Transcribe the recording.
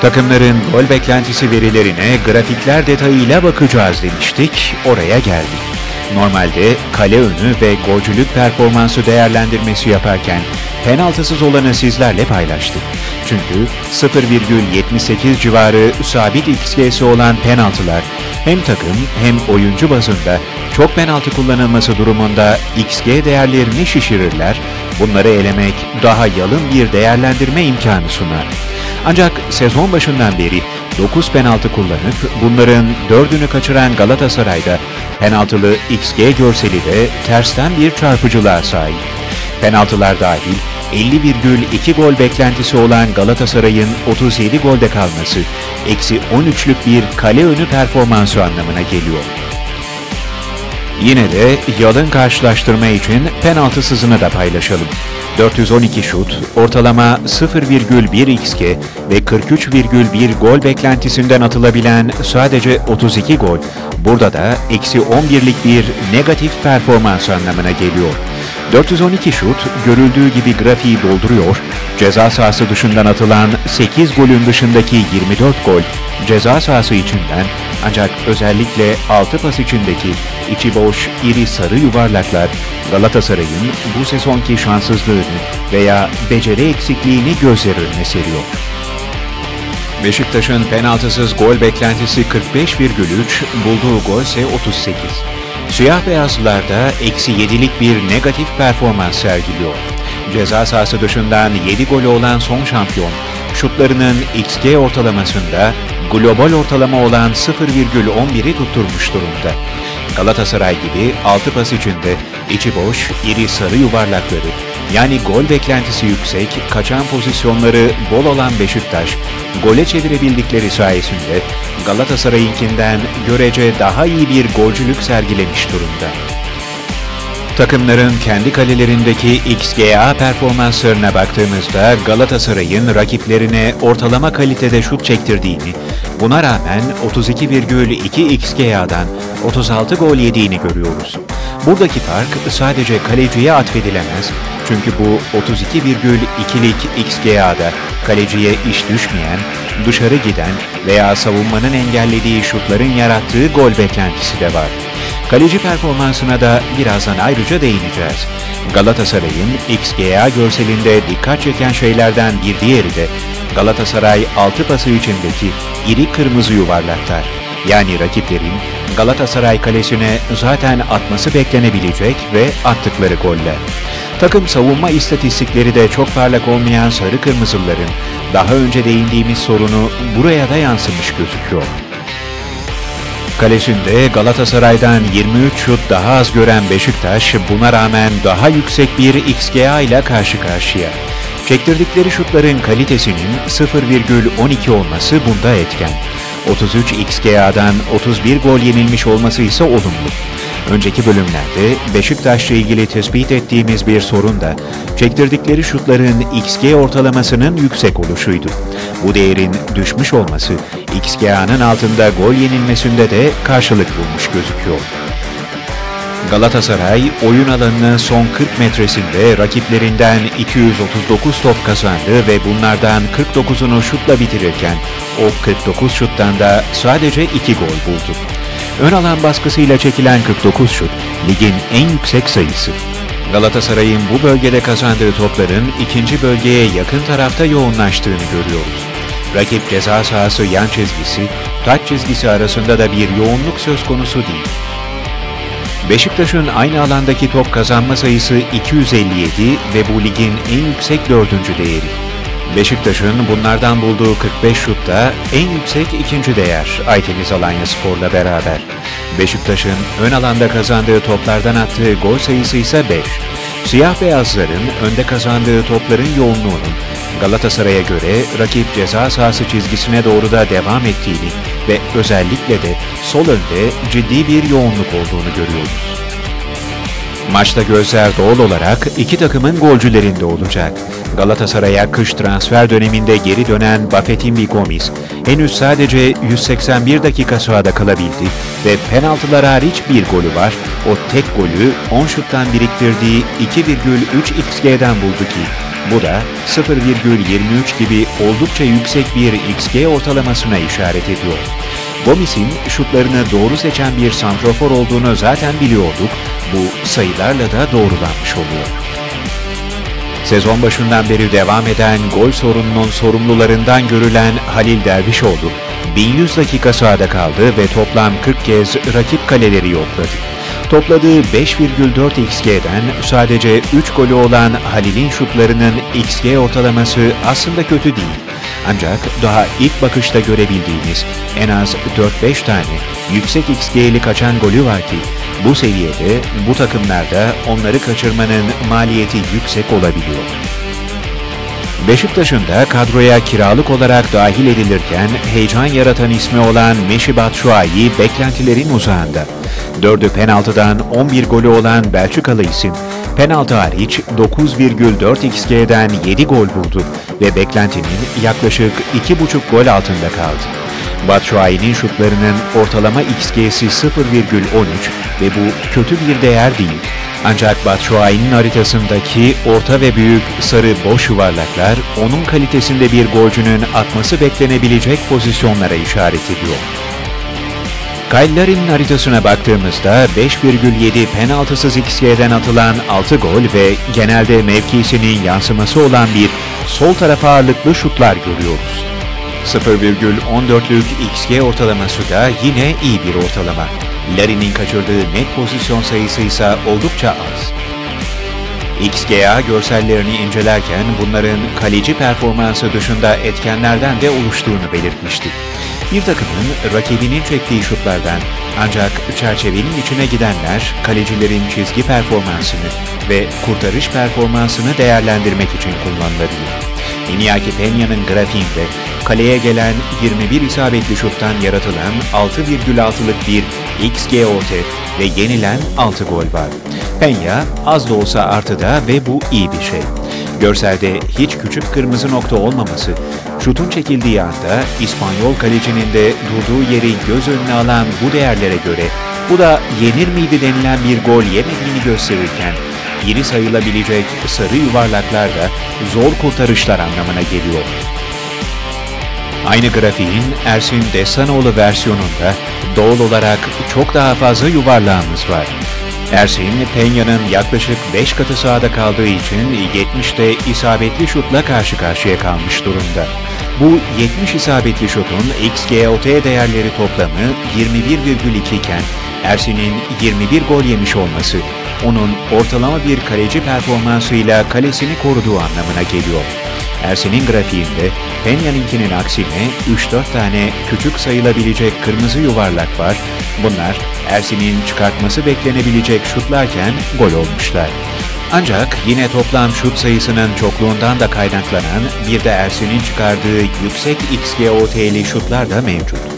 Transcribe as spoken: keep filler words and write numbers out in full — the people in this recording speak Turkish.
Takımların gol beklentisi verilerine grafikler detayıyla bakacağız demiştik, oraya geldik. Normalde kale önü ve golcülük performansı değerlendirmesi yaparken penaltısız olanı sizlerle paylaştık. Çünkü sıfır virgül yetmiş sekiz civarı sabit X G'si olan penaltılar hem takım hem oyuncu bazında çok penaltı kullanılması durumunda X G değerlerini şişirirler, bunları elemek daha yalın bir değerlendirme imkanı sunar. Ancak sezon başından beri dokuz penaltı kullanıp bunların dördünü kaçıran Galatasaray'da penaltılı X G görseli de tersten bir çarpıcılığa sahip. Penaltılar dahil elli virgül iki gol beklentisi olan Galatasaray'ın otuz yedi golde kalması, eksi on üçlük bir kale önü performansı anlamına geliyor. Yine de yalın karşılaştırma için penaltısızını da paylaşalım. dört yüz on iki şut, ortalama sıfır virgül bir X G ve kırk üç virgül bir gol beklentisinden atılabilen sadece otuz iki gol, burada da eksi on birlik bir negatif performans anlamına geliyor. dört yüz on iki şut, görüldüğü gibi grafiği dolduruyor, ceza sahası dışından atılan sekiz golün dışındaki yirmi dört gol, ceza sahası içinden, ancak özellikle altı pas içindeki içi boş iri sarı yuvarlaklar Galatasaray'ın bu sezonki şanssızlığını veya beceri eksikliğini gözler önüne seriyor. Beşiktaş'ın penaltısız gol beklentisi kırk beş virgül üç, bulduğu gol ise otuz sekiz. Siyah beyazlılarda eksi yedilik bir negatif performans sergiliyor. Ceza sahası dışından yedi golü olan son şampiyon, şutlarının X G ortalamasında global ortalama olan sıfır virgül on biri tutturmuş durumda. Galatasaray gibi altı pas içinde içi boş, iri sarı yuvarlakları, yani gol beklentisi yüksek, kaçan pozisyonları bol olan Beşiktaş, gole çevirebildikleri sayesinde Galatasaray'ınkinden görece daha iyi bir golcülük sergilemiş durumda. Takımların kendi kalelerindeki X G A performanslarına baktığımızda Galatasaray'ın rakiplerine ortalama kalitede şut çektirdiğini, buna rağmen otuz iki virgül iki X G A'dan otuz altı gol yediğini görüyoruz. Buradaki fark sadece kaleciye atfedilemez, çünkü bu otuz iki virgül ikilik X G A'da kaleciye iş düşmeyen, dışarı giden veya savunmanın engellediği şutların yarattığı gol beklentisi de var. Kaleci performansına da birazdan ayrıca değineceğiz. Galatasaray'ın X G A görselinde dikkat çeken şeylerden bir diğeri de Galatasaray altı pası içindeki iri kırmızı yuvarlaklar. Yani rakiplerin Galatasaray kalesine zaten atması beklenebilecek ve attıkları goller. Takım savunma istatistikleri de çok parlak olmayan sarı kırmızıların daha önce değindiğimiz sorunu buraya da yansımış gözüküyor. Kalesinde Galatasaray'dan yirmi üç şut daha az gören Beşiktaş, buna rağmen daha yüksek bir X G A ile karşı karşıya. Çektirdikleri şutların kalitesinin sıfır virgül on iki olması bunda etken. otuz üç X G A'dan otuz bir gol yenilmiş olması ise olumlu. Önceki bölümlerde Beşiktaş'la ilgili tespit ettiğimiz bir sorun da çektirdikleri şutların X G ortalamasının yüksek oluşuydu. Bu değerin düşmüş olması X G A'nın altında gol yenilmesinde de karşılık bulmuş gözüküyor. Galatasaray oyun alanının son kırk metresinde rakiplerinden iki yüz otuz dokuz top kazandı ve bunlardan kırk dokuzunu şutla bitirirken o kırk dokuz şuttan da sadece iki gol buldu. Ön alan baskısıyla çekilen kırk dokuz şut ligin en yüksek sayısı. Galatasaray'ın bu bölgede kazandığı topların ikinci bölgeye yakın tarafta yoğunlaştığını görüyoruz. Rakip ceza sahası yan çizgisi, taç çizgisi arasında da bir yoğunluk söz konusu değil. Beşiktaş'ın aynı alandaki top kazanma sayısı iki yüz elli yedi ve bu ligin en yüksek dördüncü değeri. Beşiktaş'ın bunlardan bulduğu kırk beş şutta en yüksek ikinci değer Aytemiz Alanyaspor'la beraber. Beşiktaş'ın ön alanda kazandığı toplardan attığı gol sayısı ise beş. Siyah beyazların önde kazandığı topların yoğunluğunun Galatasaray'a göre rakip ceza sahası çizgisine doğru da devam ettiğini ve özellikle de sol önde ciddi bir yoğunluk olduğunu görüyoruz. Maçta gözler doğal olarak iki takımın golcülerinde olacak. Galatasaray'a kış transfer döneminde geri dönen Bafétimbi Gomis henüz sadece yüz seksen bir dakika sahada kalabildi ve penaltılar hariç bir golü var. O tek golü on şuttan biriktirdiği iki virgül üç X G'den buldu ki Bu da sıfır virgül yirmi üç gibi oldukça yüksek bir X G ortalamasına işaret ediyor. Gomis'in şutlarını doğru seçen bir santrafor olduğunu zaten biliyorduk, bu sayılarla da doğrulanmış oluyor. Sezon başından beri devam eden gol sorununun sorumlularından görülen Halil Dervişoğlu, bin yüz dakika sahada kaldı ve toplam kırk kez rakip kaleleri yokladı. Topladığı beş virgül dört X G'den sadece üç golü olan Halil'in şutlarının X G ortalaması aslında kötü değil. Ancak daha ilk bakışta görebildiğimiz en az dört beş tane yüksek X G'li kaçan golü var ki, bu seviyede bu takımlarda onları kaçırmanın maliyeti yüksek olabiliyor. Beşiktaş'ın da kadroya kiralık olarak dahil edilirken heyecan yaratan ismi olan Michy Batshuayi beklentilerin uzağında. Dördü penaltıdan on bir golü olan Belçikalı isim, penaltı hariç dokuz virgül dört X G'den yedi gol buldu ve beklentinin yaklaşık iki buçuk gol altında kaldı. Batshuayi'nin şutlarının ortalama X G'si sıfır virgül on üç ve bu kötü bir değer değil. Ancak Batshuayi'nin haritasındaki orta ve büyük sarı boş yuvarlaklar onun kalitesinde bir golcünün atması beklenebilecek pozisyonlara işaret ediyor. Kyle Larin'in haritasına baktığımızda beş virgül yedi penaltısız X G'den atılan altı gol ve genelde mevkisinin yansıması olan bir sol tarafa ağırlıklı şutlar görüyoruz. sıfır virgül on dörtlük X G ortalaması da yine iyi bir ortalama. Larin'in kaçırdığı net pozisyon sayısı ise oldukça az. X G A görsellerini incelerken bunların kaleci performansı dışında etkenlerden de oluştuğunu belirtmiştik. Bir takımın rakibinin çektiği şutlardan ancak çerçevenin içine gidenler kalecilerin çizgi performansını ve kurtarış performansını değerlendirmek için kullanılabilir. Iñaki Peña'nın grafiğinde kaleye gelen yirmi bir isabetli şuttan yaratılan altı virgül altılık bir X G O T ve yenilen altı gol var. Peña az da olsa artıda ve bu iyi bir şey. Görselde hiç küçük kırmızı nokta olmaması, şutun çekildiği anda İspanyol kalecinin de durduğu yeri göz önüne alan bu değerlere göre bu da yenir miydi denilen bir gol yemediğini gösterirken, yeni sayılabilecek sarı yuvarlaklar da zor kurtarışlar anlamına geliyor. Aynı grafiğin Ersin Destanoğlu versiyonunda doğal olarak çok daha fazla yuvarlağımız var. Ersin, Peña'nın yaklaşık beş katı sahada kaldığı için yetmişte isabetli şutla karşı karşıya kalmış durumda. Bu yetmiş isabetli şutun X G O T değerleri toplamı yirmi bir virgül iki iken Ersin'in yirmi bir gol yemiş olması, onun ortalama bir kaleci performansıyla kalesini koruduğu anlamına geliyor. Ersin'in grafiğinde Peña'ninkinin aksine üç dört tane küçük sayılabilecek kırmızı yuvarlak var. Bunlar Ersin'in çıkartması beklenebilecek şutlarken gol olmuşlar. Ancak yine toplam şut sayısının çokluğundan da kaynaklanan bir de Ersin'in çıkardığı yüksek X G O T'li şutlar da mevcut.